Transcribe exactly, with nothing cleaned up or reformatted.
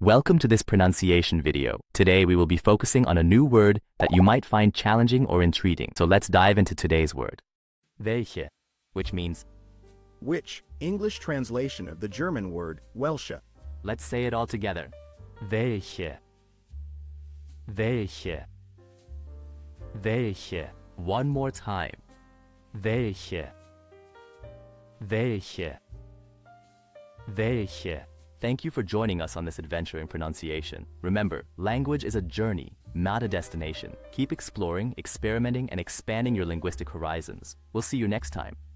Welcome to this pronunciation video. Today we will be focusing on a new word that you might find challenging or intriguing. So let's dive into today's word. Welche, which means Which, English translation of the German word Welche. Let's say it all together. Welche. Welche. Welche. One more time. Welche. Welche. Welche. Thank you for joining us on this adventure in pronunciation. Remember, language is a journey, not a destination. Keep exploring, experimenting, and expanding your linguistic horizons. We'll see you next time.